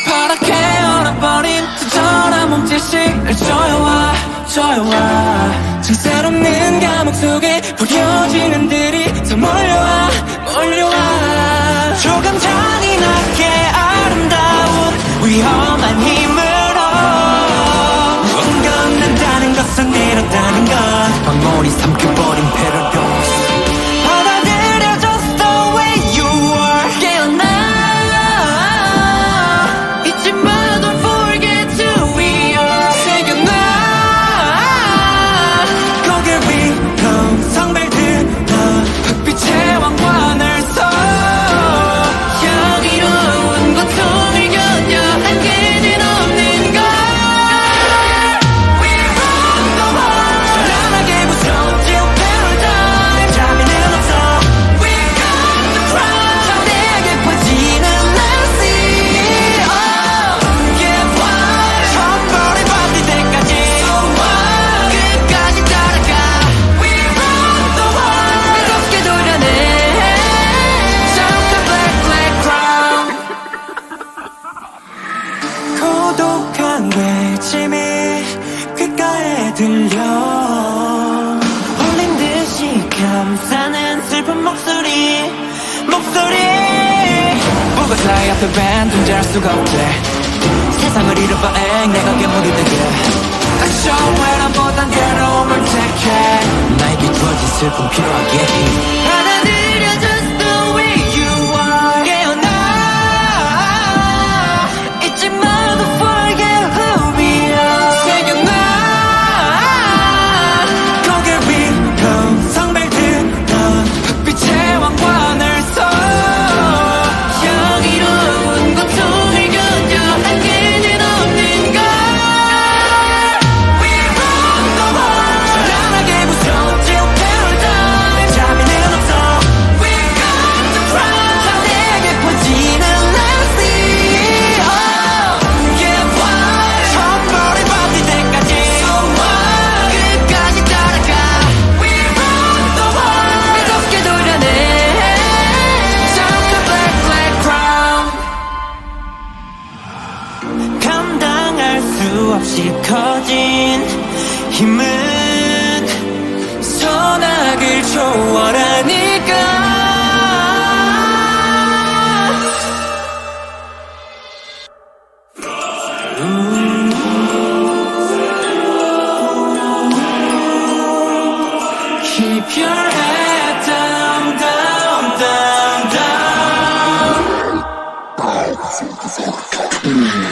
파랗게 얼어버린 처절한 몸짓을 조여와 조여와 정살 없는 감옥 속에 보여지는 들이 더 몰려와 몰려와 조금 잔인하게 아름다운 위험한 힘으로 건넌다는 것은 이렇다는 것 방울이 삼켜버린 패러독스 받아들여 just the way you are 깨어나 잊지 마 don't forget who we are 새겨놔 거길 위로 성별 들어 흑빛의 왕관을 써 향기로운 고통을 견뎌 한계는 없는 걸 We run the world 찬란하게 무서운 till paradise 자비는 없어 We got the crown 장대하게 퍼지는 legacy Yeah why 천벌이 받을 때까지 So what 끝까지 따라가 We run the world 무섭게 돌려내 Shout the black black crown 고독한 외침이 귓가에 들려 홀린 듯이 감싸는 슬픈 목소리 부가 사이 앞에 밴 존재할 수가 없대 세상을 잃어봐 엥 내가 괴물이 되게 애초에란보단 괴로움을 택해 나에게 주어진 슬픔 필요하게 해 받아들여 just the way you are 깨어나 잊지 마 don't forget who we are 새겨놔 거길 위로 성별 들어 흑빛의 왕관을 써 향기로운 고통을 견뎌 한계는 없는 걸 We run the world 찬란하게 무서운 till paradise 자비는 없어 We got the crown 장대하게 퍼지는 legacy Yeah why 천벌이 받을 때까지 So what 끝까지 따라가 We run the world 무섭게 돌려내 Shout the black black crown 감당할 수 없이 커진 힘은 선악을 초월하니까 Keep your head down, down, down, down.